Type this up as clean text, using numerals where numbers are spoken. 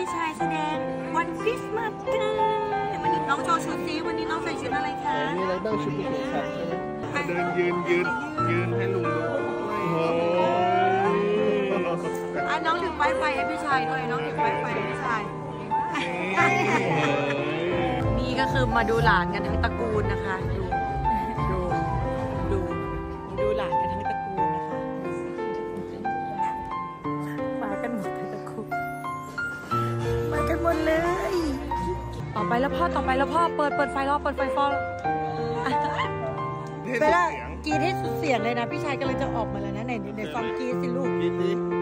ชายแสดงวันคริสต์มาสกันวันนี้น้องโชว์ชุดซิวันนี้น้องใส่ชุดอะไรคะมีอะไรบ้างชุดลูกขับเดินยืนให้ลุงดูน้องถือป้ายไฟให้พี่ชายด้วยน้องถือป้ายไฟให้พี่ชายนี่ก็คือมาดูหลานกันทั้งตระกูลนะคะดูหลานกันทั้งตระกูลนะคะมากันหมดทั้งตระกูลมากันหมดเลยต่อไปแล้วพ่อเปิดไฟรอเปิดไฟฟอลเวลากรีดให้สุดเสียงเลยนะพี่ชายกำลังจะออกมาแล้วนะไหนฟังกรีดสิลูก